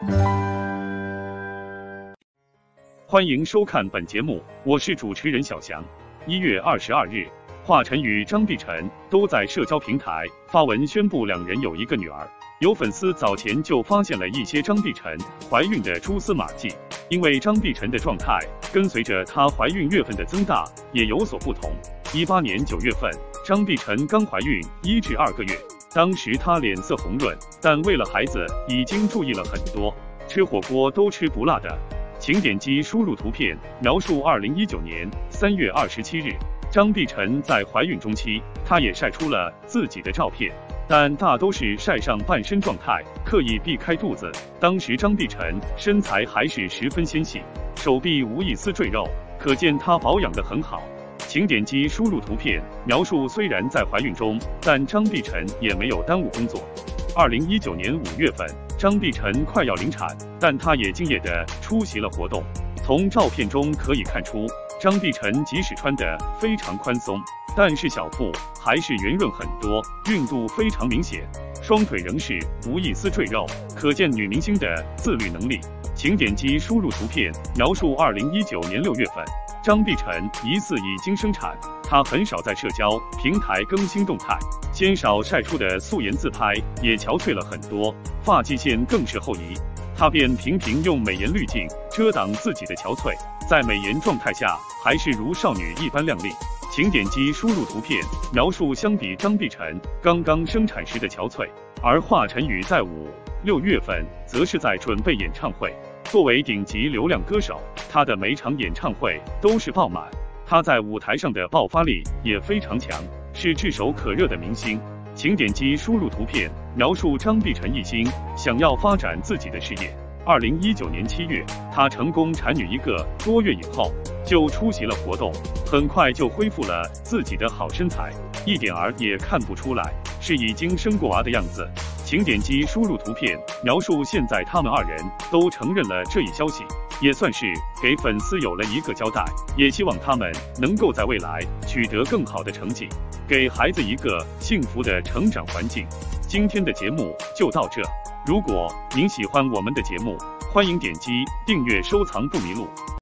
欢迎收看本节目，我是主持人小翔。1月22日，华晨宇、张碧晨都在社交平台发文宣布两人有一个女儿。有粉丝早前就发现了一些张碧晨怀孕的蛛丝马迹，因为张碧晨的状态跟随着她怀孕月份的增大也有所不同。18年9月份，张碧晨刚怀孕1至2个月，当时她脸色红润，但为了孩子已经注意了很多，吃火锅都吃不辣的。请点击输入图片描述2019年3月27日，张碧晨在怀孕中期，她也晒出了自己的照片，但大都是晒上半身状态，刻意避开肚子。当时张碧晨身材还是十分纤细，手臂无一丝赘肉，可见她保养得很好。请点击输入图片描述，虽然在怀孕中，但张碧晨也没有耽误工作。2019年5月份，张碧晨快要临产，但她也敬业地出席了活动。从照片中可以看出，张碧晨即使穿得非常宽松，但是小腹还是圆润很多，孕肚非常明显，双腿仍是无一丝赘肉，可见女明星的自律能力。请点击输入图片描述2019年6月份，张碧晨疑似已经生产，她很少在社交平台更新动态，鲜少晒出的素颜自拍也憔悴了很多，发际线更是后移，她便频频用美颜滤镜遮挡自己的憔悴，在美颜状态下还是如少女一般靓丽。请点击输入图片描述，相比张碧晨刚刚生产时的憔悴，而华晨宇在5、6月份则是在准备演唱会。作为顶级流量歌手，他的每场演唱会都是爆满，他在舞台上的爆发力也非常强，是炙手可热的明星。请点击输入图片描述，张碧晨一心想要发展自己的事业。2019年7月，她成功产女1个多月以后，就出席了活动，很快就恢复了自己的好身材，一点儿也看不出来是已经生过娃的样子。请点击输入图片描述，现在他们2人都承认了这一消息，也算是给粉丝有了一个交代，也希望他们能够在未来取得更好的成绩，给孩子一个幸福的成长环境。今天的节目就到这，如果您喜欢我们的节目，欢迎点击订阅收藏不迷路。